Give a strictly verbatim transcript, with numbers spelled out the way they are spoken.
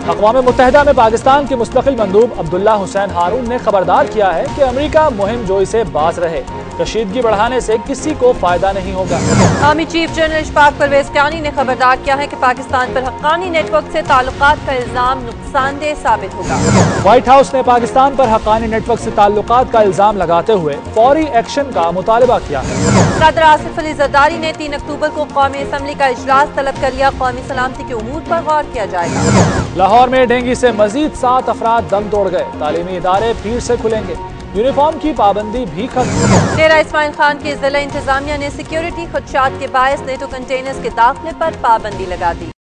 अक़वाम मुत्तहिदा में पाकिस्तान के मुस्तक़िल मंदूब अब्दुल्ला हुसैन हारून ने खबरदार किया है कि अमेरिका मुहिम जोई से बाज रहे। कशीदगी बढ़ाने से किसी को फायदा नहीं होगा। Army chief general Ishfaq Parvez Kayani ने खबरदार किया है कि पाकिस्तान पर हक्कानी नेटवर्क से ताल्लुकात का इल्जाम नुकसानदेह साबित होगा। व्हाइट हाउस ने पाकिस्तान पर हक्कानी नेटवर्क से ताल्लुकात का इल्जाम लगाते हुए फौरी एक्शन का मुतालबा किया है। सदर आसिफ अली जरदारी ने तीन अक्टूबर को कौमी असम्बली का इजलास तलब कर लिया। कौमी सलामती के उमूर पर गौर किया जाएगा। लाहौर में डेंगू से मजीद सात अफराद दम तोड़ गए। तालीमी इदारे फिर से खुलेंगे। यूनिफॉर्म की पाबंदी भी खत्म। डेरा इस्माइल खान की जिला इंतजामिया ने सिक्योरिटी खदशात के बायस नेटो कंटेनर्स के दाखिले पर पाबंदी लगा दी।